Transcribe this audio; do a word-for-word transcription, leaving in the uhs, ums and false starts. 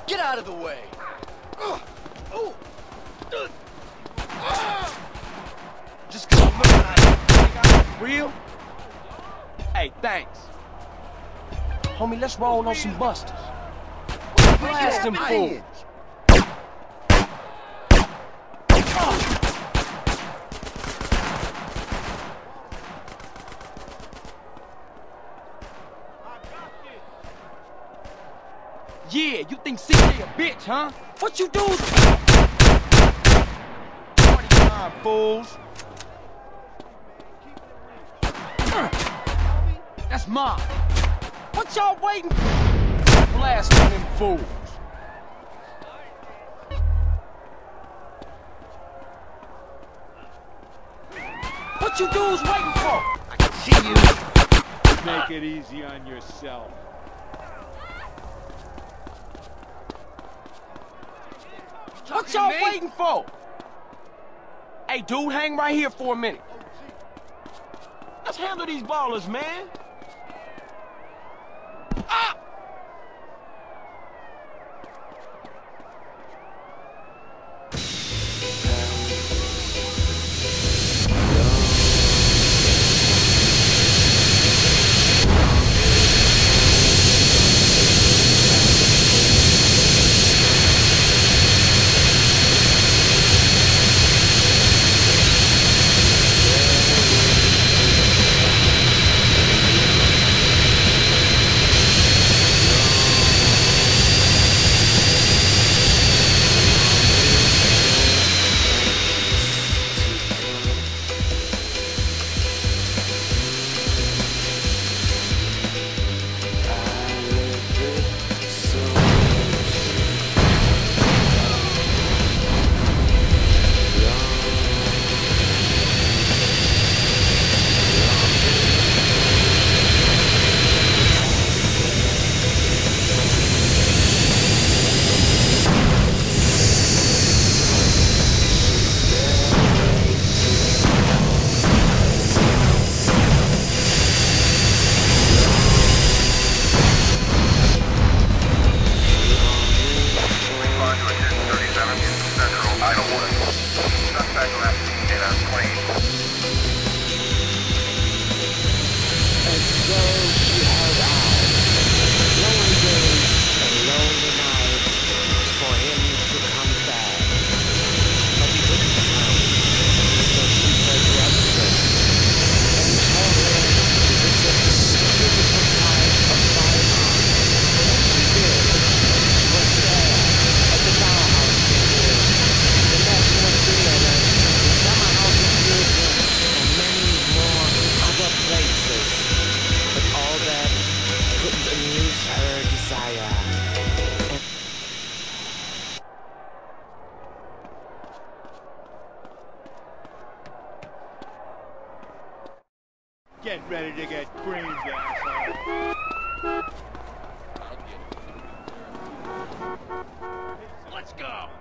Get out of the way! Just cause I'm looking at it. Real? Hey, thanks. Homie, let's roll on some busters. Blast them fools. Yeah, you think C J a bitch, huh? What you do? Party time, fools. That's mine. What y'all waiting for? Blast on them fools. What you dudes waiting for? I can see you. Make it easy on yourself. What y'all waiting for? Hey, dude, hang right here for a minute. Let's handle these ballers, man. Ah! Get ready to get creamed, asshole. Let's go!